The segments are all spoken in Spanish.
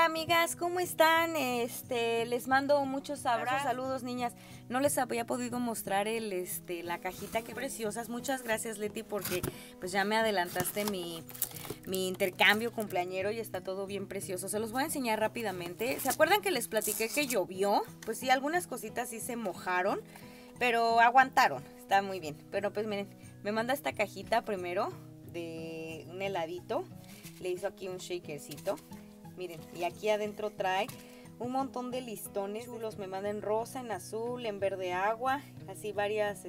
amigas, ¿cómo están? Les mando muchos abrazos, saludos niñas. No les había podido mostrar la cajita, qué preciosas. Muchas gracias, Leti, porque pues ya me adelantaste mi intercambio cumpleañero y está todo bien precioso. Se los voy a enseñar rápidamente. ¿Se acuerdan que les platiqué que llovió? Pues sí, algunas cositas sí se mojaron, pero aguantaron. Está muy bien. Pero pues miren, me manda esta cajita primero de un heladito. Le hizo aquí un shakercito. Miren, y aquí adentro trae un montón de listones chulos. Me manda en rosa, en azul, en verde agua, así varias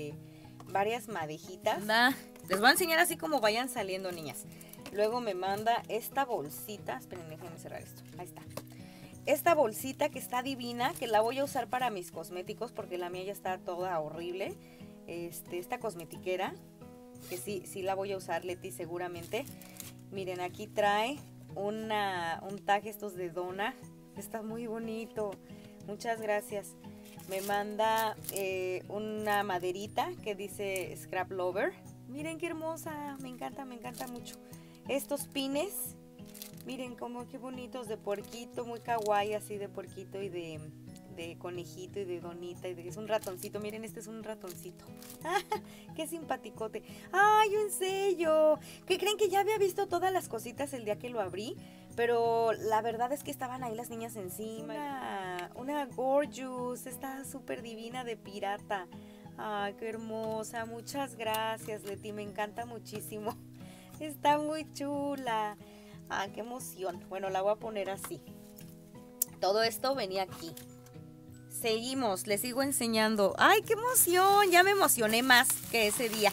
madejitas. Les voy a enseñar así como vayan saliendo, niñas. Luego me manda esta bolsita. Esperen, déjenme cerrar esto. Ahí está. Esta bolsita que está divina, que la voy a usar para mis cosméticos porque la mía ya está toda horrible. Esta cosmetiquera, que sí la voy a usar, Leti, seguramente. Miren, aquí trae un tag estos de dona. Está muy bonito. Muchas gracias. Me manda una maderita que dice Scrap Lover. Miren qué hermosa. Me encanta mucho. Estos pines. Miren cómo qué bonitos, de puerquito, muy kawaii, así de puerquito y de conejito y de donita y es un ratoncito. Miren, este es un ratoncito. ¡Qué simpaticote! ¡Ay, un sello! ¿Qué creen? Que ya había visto todas las cositas el día que lo abrí, pero la verdad es que estaban ahí las niñas encima. Una Gorgeous, está súper divina de pirata. ¡Ay, qué hermosa! Muchas gracias, Leti, me encanta muchísimo. Está muy chula. ¡Ah, qué emoción! Bueno, la voy a poner así. Todo esto venía aquí. Seguimos, les sigo enseñando. ¡Ay, qué emoción! Ya me emocioné más que ese día.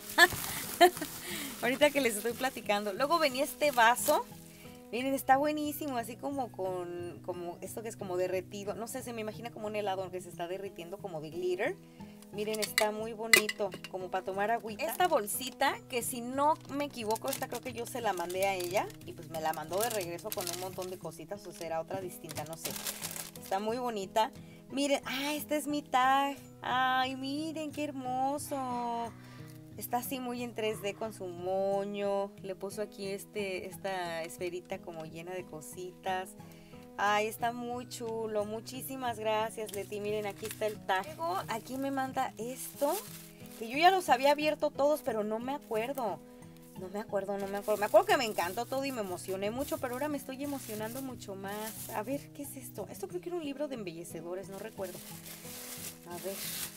Ahorita que les estoy platicando. Luego venía este vaso. Miren, está buenísimo, así como esto que es como derretido. No sé, se me imagina como un helado que se está derritiendo como de glitter. Miren, está muy bonito, como para tomar agüita. Esta bolsita, que si no me equivoco, esta creo que yo se la mandé a ella. Y pues me la mandó de regreso con un montón de cositas, o será otra distinta, no sé. Está muy bonita. Miren, este es mi tag. Ay, miren, qué hermoso. Está así muy en 3D con su moño. Le puso aquí esta esferita como llena de cositas. Ay, está muy chulo. Muchísimas gracias, Leti. Miren, aquí está el tag. Luego, aquí me manda esto, que yo ya los había abierto todos, pero no me acuerdo. No me acuerdo. Me acuerdo que me encantó todo y me emocioné mucho, pero ahora me estoy emocionando mucho más. A ver, ¿qué es esto? Esto creo que era un libro de embellecedores, no recuerdo. A ver.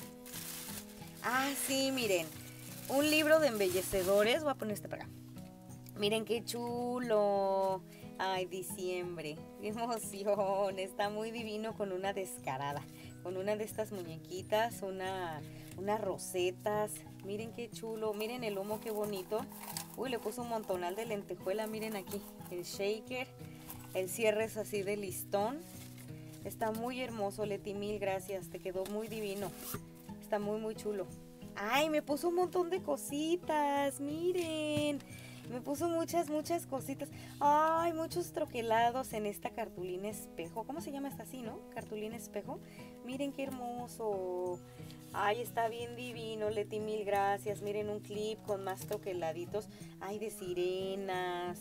Sí, miren. Un libro de embellecedores. Voy a poner este para acá. Miren qué chulo. Ay, diciembre. Qué emoción. Está muy divino con una descarada. Con una de estas muñequitas, unas rosetas. Miren qué chulo. Miren el lomo, qué bonito. Uy, le puso un montonal de lentejuela. Miren aquí. El shaker. El cierre es así de listón. Está muy hermoso, Leti. Mil gracias. Te quedó muy divino. Está muy chulo. Ay, me puso un montón de cositas. Miren. Me puso muchas cositas. Ay, muchos troquelados en esta cartulina espejo. ¿Cómo se llama esta así, no? Cartulina espejo. Miren qué hermoso. Ay, está bien divino, Leti, mil gracias. Miren, un clip con más troqueladitos. Ay, de sirenas.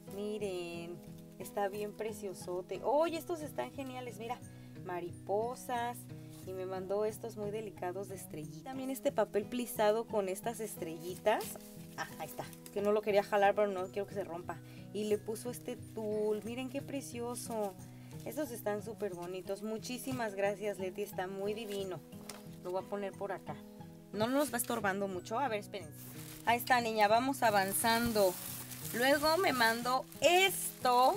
Miren, está bien preciosote. Oye, estos están geniales, mira. Mariposas. Y me mandó estos muy delicados de estrellitas. También este papel plisado con estas estrellitas. Ahí está. Que no lo quería jalar, pero no quiero que se rompa. Y le puso este tul. Miren qué precioso. Estos están súper bonitos. Muchísimas gracias, Leti. Está muy divino. Lo voy a poner por acá. No nos va estorbando mucho. A ver, espérense. Ahí está, niña. Vamos avanzando. Luego me mandó esto.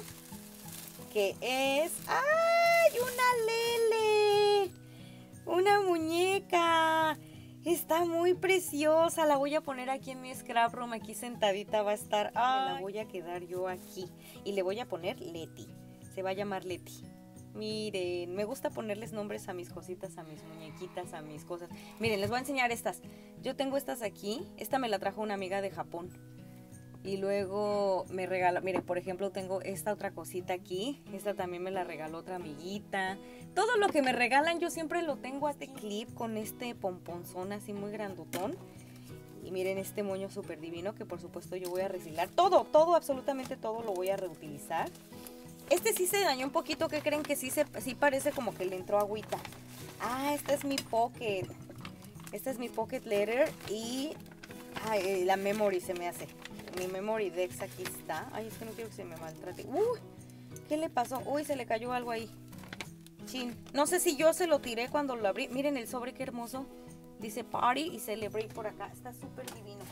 Que es... ¡ay! ¡Una Lele! ¡Una muñeca! Está muy preciosa. La voy a poner aquí en mi scrap room. Aquí sentadita va a estar. Me la voy a quedar yo aquí. Y le voy a poner Leti. Se va a llamar Leti. Miren, me gusta ponerles nombres a mis cositas, a mis muñequitas, a mis cosas. Miren, les voy a enseñar estas. Yo tengo estas aquí. Esta me la trajo una amiga de Japón. Y luego me regaló, miren, por ejemplo, tengo esta otra cosita aquí. Esta también me la regaló otra amiguita. Todo lo que me regalan yo siempre lo tengo a este clip con este pomponzón así muy grandotón. Y miren este moño súper divino que por supuesto yo voy a reciclar. Todo, absolutamente todo lo voy a reutilizar. Este sí se dañó un poquito, ¿qué creen? Que sí parece como que le entró agüita. Ah, esta es mi pocket. Esta es mi pocket letter y ay, la memory se me hace. Mi memory Dex aquí está. Ay, es que no quiero que se me maltrate. Uy, ¿qué le pasó? Uy, se le cayó algo ahí. Chin. No sé si yo se lo tiré cuando lo abrí. Miren el sobre, qué hermoso. Dice Party y Celebrate por acá. Está súper divino.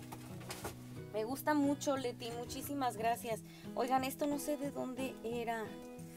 Me gusta mucho, Leti. Muchísimas gracias. Oigan, esto no sé de dónde era.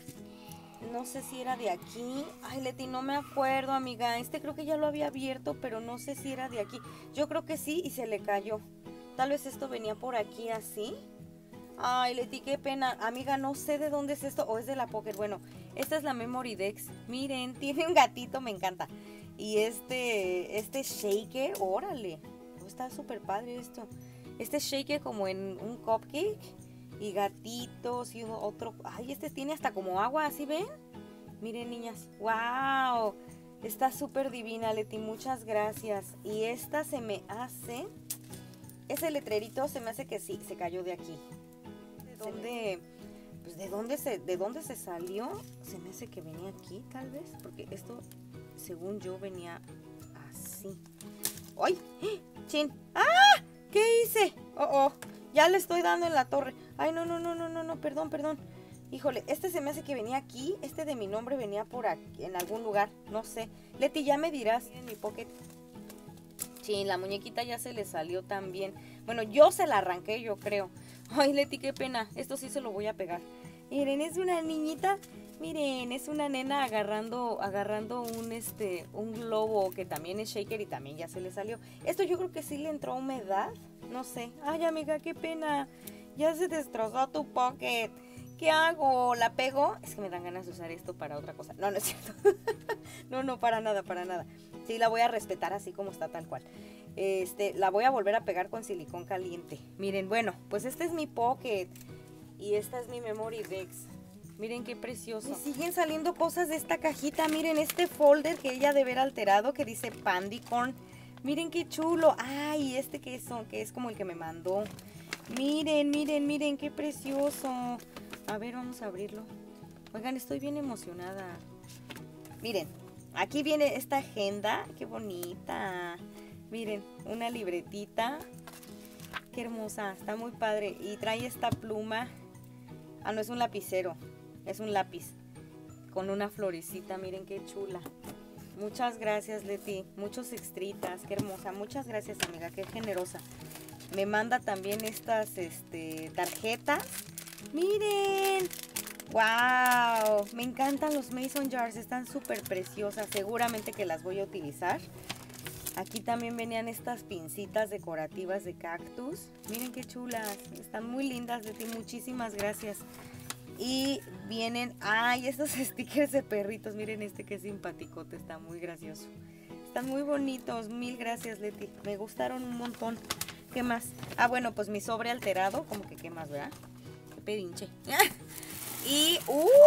No sé si era de aquí. Ay, Leti, no me acuerdo, amiga. Este creo que ya lo había abierto, pero no sé si era de aquí. Yo creo que sí y se le cayó. Tal vez esto venía por aquí así. Ay, Leti, qué pena. Amiga, no sé de dónde es esto. O es de la Pocket. Bueno, esta es la Memory Dex. Miren, tiene un gatito, me encanta. Y este shaker, órale. Está súper padre esto. Este shaker como en un cupcake. Y gatitos y otro. Ay, este tiene hasta como agua, ¿así ven? Miren, niñas. ¡Wow! Está súper divina, Leti. Muchas gracias. Y esta se me hace... Ese letrerito se me hace que sí, se cayó de aquí. ¿De dónde? Pues de dónde se salió. Se me hace que venía aquí, tal vez. Porque esto, según yo, venía así. ¡Ay! ¡Chin! ¡Ah! ¿Qué hice? ¡Oh! Ya le estoy dando en la torre. Ay, no, perdón. Híjole, este se me hace que venía aquí. Este de mi nombre venía por aquí, en algún lugar. No sé. Leti, ya me dirás. En mi pocket. Sí, la muñequita ya se le salió también. Bueno, yo se la arranqué, yo creo. Ay, Leti, qué pena. Esto sí se lo voy a pegar. Miren, es una niñita. Miren, es una nena agarrando un globo que también es shaker y también ya se le salió. Esto yo creo que sí le entró humedad. No sé. Ay, amiga, qué pena. Ya se destrozó tu pocket. ¿Qué hago? ¿La pego? Es que me dan ganas de usar esto para otra cosa. No, no es cierto. No, para nada. Sí, la voy a respetar así como está, tal cual. La voy a volver a pegar con silicón caliente. Miren, bueno, pues este es mi pocket. Y esta es mi Memory Dex. Miren qué precioso. Me siguen saliendo cosas de esta cajita. Miren este folder que ella debe haber alterado que dice Pandicorn. Miren qué chulo. Ay, este que es como el que me mandó. Miren, qué precioso. A ver, vamos a abrirlo. Oigan, estoy bien emocionada. Miren, aquí viene esta agenda. Qué bonita. Miren, una libretita. Qué hermosa, está muy padre. Y trae esta pluma. Ah, no, es un lapicero. Es un lápiz con una florecita. Miren qué chula. Muchas gracias, Leti. Muchos extritas. Qué hermosa. Muchas gracias, amiga. Qué generosa. Me manda también estas tarjetas. Miren. ¡Wow! Me encantan los Mason Jars. Están súper preciosas. Seguramente que las voy a utilizar. Aquí también venían estas pincitas decorativas de cactus. Miren qué chulas. Están muy lindas, Leti. Muchísimas gracias. Y vienen... ¡Ay! Estos stickers de perritos. Miren este que simpaticote. Está muy gracioso. Están muy bonitos. Mil gracias, Leti. Me gustaron un montón. ¿Qué más? Ah, bueno, pues mi sobre alterado. Como que qué más, ¿verdad? Qué pedinche. Y...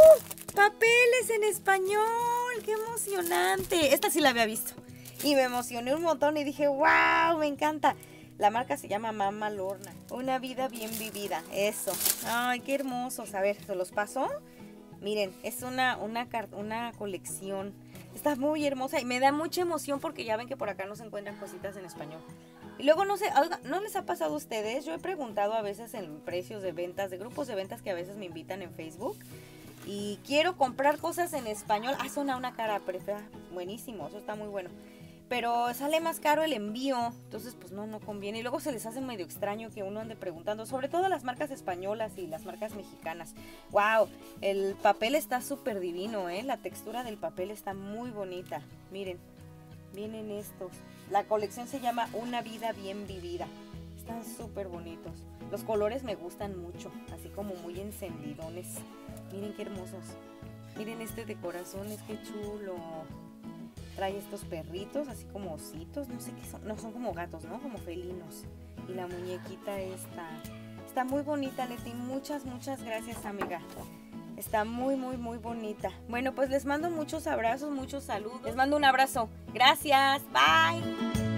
¡papeles en español! ¡Qué emocionante! Esta sí la había visto. Y me emocioné un montón y dije, ¡wow! Me encanta. La marca se llama Mama Lorna. Una vida bien vivida. Eso. ¡Ay, qué hermosos! A ver, ¿se los paso? Miren, es una colección. Está muy hermosa y me da mucha emoción porque ya ven que por acá no se encuentran cositas en español. Y luego no sé, ¿no les ha pasado a ustedes? Yo he preguntado a veces en precios de ventas, de grupos de ventas que a veces me invitan en Facebook. Y quiero comprar cosas en español. Ah, suena una cara, pero está buenísimo, eso está muy bueno. Pero sale más caro el envío, entonces pues no conviene. Y luego se les hace medio extraño que uno ande preguntando, sobre todo las marcas españolas y las marcas mexicanas. ¡Wow! El papel está súper divino, ¿eh? La textura del papel está muy bonita. Miren, vienen estos. La colección se llama Una vida bien vivida. Están súper bonitos. Los colores me gustan mucho, así como muy encendidones. Miren qué hermosos. Miren este de corazones, qué chulo. Trae estos perritos, así como ositos, no sé qué son, no, son como gatos, ¿no? Como felinos. Y la muñequita está muy bonita, Leti. Muchas gracias, amiga. Está muy bonita. Bueno, pues les mando muchos abrazos, muchos saludos. Les mando un abrazo. Gracias. Bye.